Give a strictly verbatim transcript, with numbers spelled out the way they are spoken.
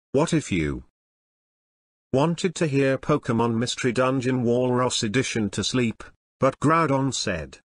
What if you wanted to hear Pokemon Mystery Dungeon Walrus Edition to sleep, but Groudon said,